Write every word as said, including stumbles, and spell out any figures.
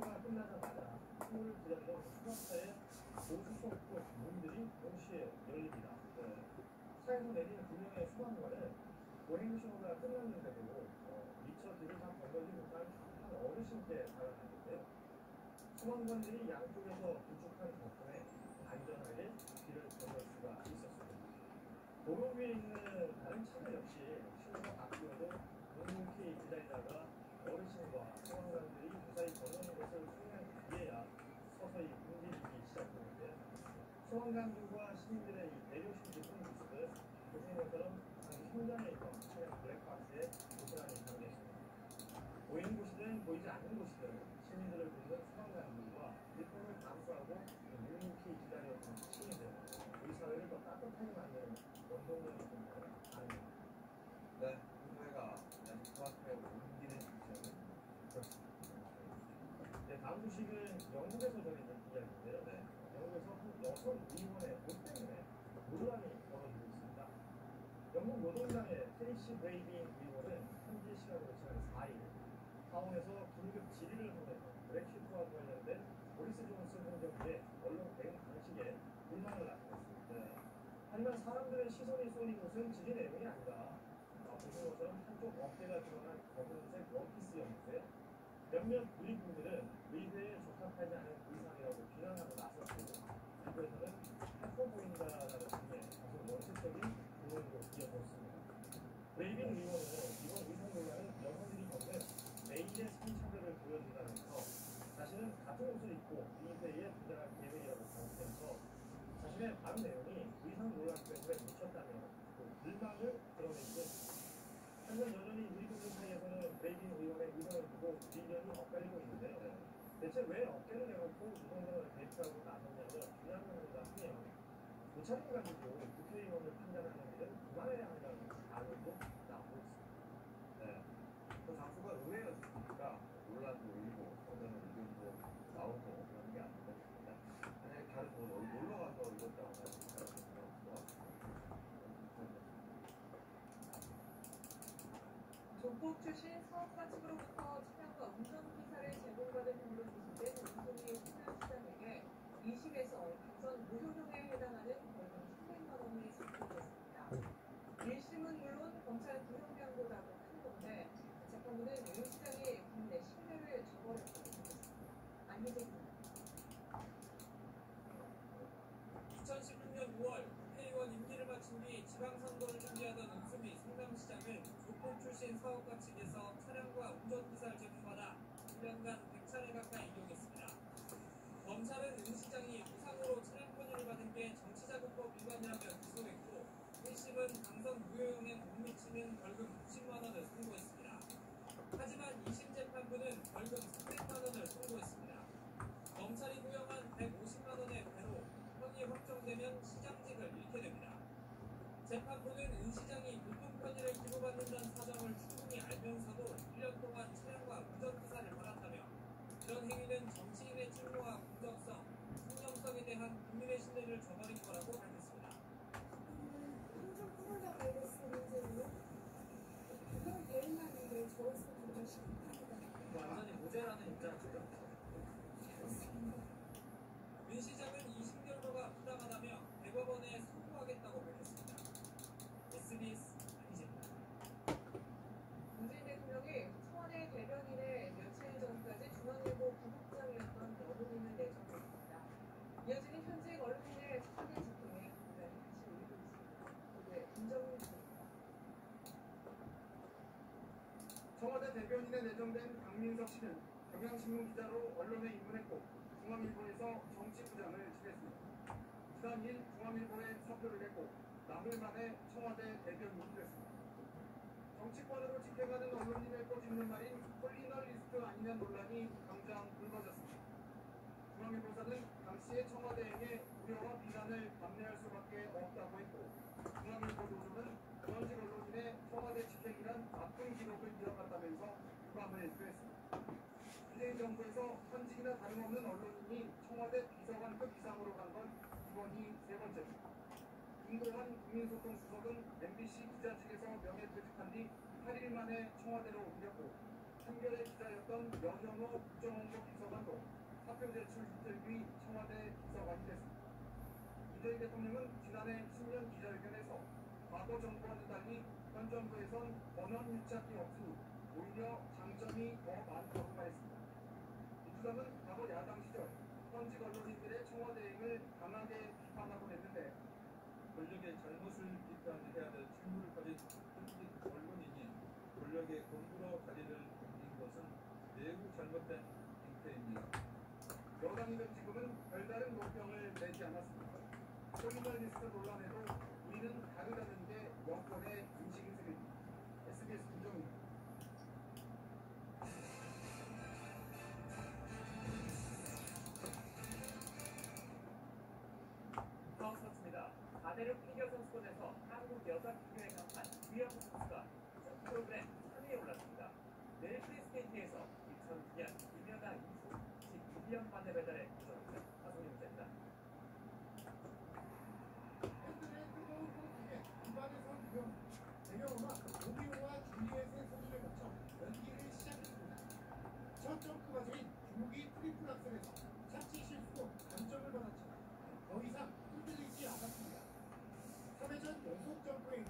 행사가 끝나자마자 힘을 들였던 수갑차의 보수소속 문들이 동시에 열립니다. 네. 차에서 내리는 두 명의 소방관은 보행신호가 끝났는데도 어, 미처 뒤를 다 건너지 못한 한 어르신께 달아났는데요. 소방관들이 양쪽에서 구축한 덕분에 안전하게 길을 건널 수가 있었습니다. 도로 위에 있는 다른 차들 역시 신호가 바뀌어도 묵묵히 기다리다가 어르신과 소방관들이 무사히 건너는 것을 확인한 뒤에야 서서히 움직이기 시작했는데요. 소방관들과 시민들의 이 배려심 깊은 모습을 보시는 것처럼 당시 현장에 있던 차량 블랙박스에 고스란히 담겼습니다. 보이는 곳이든 보이지 않는 곳이든 시민들을 돕는 소방관들과 일꾼을 감수하고 묵묵히 기다렸던 시민들, 우리 사회를 더 따뜻하게 만드는 원동력이 된다는 아닙니다. 네, 사회가 아직 그 앞에 옮기는 시점은 그렇습니다. 네, 다음 소식은 영국에서 전해진 이야기인데요. 네, 영국에서 한 여성 의원의 돈 때문에 논란이 벌어지고 있습니다. 영국 노동당의 트리시 브레이빈 의원은 현지 시간으로 지난 사 일 타운에서 긴급 질의를 하면서 브렉시트와 관련된 보리스 존슨 행정부의 언론 대응 방식에 불만을 나타냈습니다. 네. 하지만 사람들의 시선이 쏠린 것은 질의 내용이 아니다. 아, 보신 것처럼 한쪽 어깨가 드러난 검은색 원피스였는데요. 몇몇 누리꾼들은 의회에 적합하지 않은 의상이라고 비난하고 나섰고, 일부에서는 예뻐 보인다라는 점에 다소 원칙적인 의원으로 이어졌습니다. 브레이빈 의원은 이번 의상 논란은 여성들이 겪는 매일의 성차별을 보여준다면서 자신은 같은 옷을 입고 의회에 등장할 계획이라고 밝히면서 자신의 발언 내용이 의상 논란 때문에 미쳤다며 그 불만을 드러내기도 했습니다. 하지만 여전히 누리꾼들 사이에서는 브레이빈 의원의 의견을 두고 의견이 엇갈리고 있는데요. 대체 왜 어깨를 내놓고 노동당을 대표하고 나섰냐며 비난을 하는가 하면 도차를 가지고 국회의원을 판단하는 일은 그만해야 한다는 반응도 나오고 있습니다. 네, 그 장소가 의회였으니까 논란도 일고 어떤 의견도 나오고 그런 게 아닌가 싶습니다. 만약에 다른 뭐 놀러 가서 이것저것 하는 조폭 출신 사업가 측으로부터 차량과 운전기사를 제공받은 혐의로 기소된 이소희 호남시장에게 이 심에서 강선 무효형에 해당하는 벌금 삼백만 원이 선고됐습니다. 일 심은 물론 검찰 구형량보다도 큰 건데 재판부는 유 시장이 국내 신뢰를 저버렸다고 밝혔습니다. 안희재입니다. 이천십육 년 유월 국회의원 임기를 마친 뒤 지방선거를 준비하던 은수미 성남시장은 조폭 출신 사업가 측에서 차량과 운전기사를 제공받아 일 년간 백 차례 가까이 이용했습니다. 검찰은 은 시장이 무상으로 차량 권유를 받은 게 정치자금법 위반이라며 기소했고 일 심은 강선 무효형에 못 미치는 벌금 육십만 원을 선고했습니다. 하지만 이 심 재판부는 벌금 삼백만 원을 선고했습니다. 검찰이 구형한 백오십만 원의 배로 형이 확정되면 시장직을 잃게 됩니다. 재판부는 은 시장이 교통 편의를 기부받는다는 사정을 충분히 알면서도 일 년 동안 차량과 운전기사를 받았다며 이런 행위는 정치인의 직무와 공정성, 신념성에 대한 국민의 신뢰를 저버린 거라고 밝혔습니다. 행정 코로나 바이러스 문제로 그걸 대응하는데 저로서 굉장히 심각합니다. 완전히 무죄라는 입장이죠. 그렇습니다. 윤 시장은 이 심 결과가 부당하다며 대법원에 선고하겠다고 밝혔습니다. 에스비에스 안희재입니다. 문재인 대통령이 청와대 대변인에 며칠 전까지 중앙일보 부국장이었던 여론인을 내정했습니다. 이어지는 현직 언론인의 청와대 집행에 논란이 다시 오르고 있습니다. 보도에 김정은 기자입니다. 청와대 대변인에 내정된 강민석 씨는 경향신문 기자로 언론에 입문했고 중앙일보에서 정치부장을 지냈습니다. 지난 일 중앙일보에 사표를 냈고 나흘 만에 청와대 대변인이 됐습니다. 정치권으로 집행하는 언론인을 꼬집는 말인 폴리널리스트 아니냐 논란이 당장 불거졌습니다. 중앙일보사는 강 씨의 청와대행에 우려와 비난을 감내할 수밖에 없다고 했고 중앙일보 노조는 전직 언론인의 청와대 집행이란 나쁜 기록을 이어갔다면서 유감을 표했습니다. 문재인 정부에서 현직이나 다름없는 언론인이 청와대 비서관급 이상으로 간 건 이번이 세 번째입니다. 김고환 국민소통수석은 엠비씨 기자직에서 명예퇴직한 뒤 팔 일 만에 청와대로 옮겼고 한겨레 기자였던 여현호 국정원국 비서관도 사표 제출 이틀 뒤 청와대 비서관이 됐습니다. 문재인 대통령은 지난해 신년 기자회견에서 과거 정부와는 달리 현 정부에선 권한 유착이 없으니 오히려 장점이 더 많다고 말했습니다. 민주당은 과거 야당 시절 현직 언론인들의 청와대 행을 강하게 비판하곤 했는데 권력의 잘못을 비판해야 될 책무를 가진 현직 언론인이 권력의 공부로 자리를 옮긴 것은 매우 잘못된 행태입니다. 여당이든 지금은 별다른 논평을 내지 않았습니다. 소리널리스트 논란에도 우리는 다르다는 게 여권의 인식인색입니다. 에스비에스 김정입니다. 스포츠입니다. 가대륙 피겨 선수권에서 한국 여자 피겨의 간판 유영 선수가 전 프로그램 삼 위에 올랐습니다. 내일 프리스케이트에서 이천구 년 김연아 이후 십이 년 만에 배달에 도전합니다. 하성룡 기자입니다. 팬들의 뜨거운 호기에 입안에서 유명 배경음악 로미오와 줄리엣의 소리를 거쳐 연기를 시작했습니다. 첫 점프 과정인 주목이 트리플 악셀에서 착지 실수로 감점을 받았지만 더 이상 흔들리지 않았습니다. 삼 회전 연속 점프에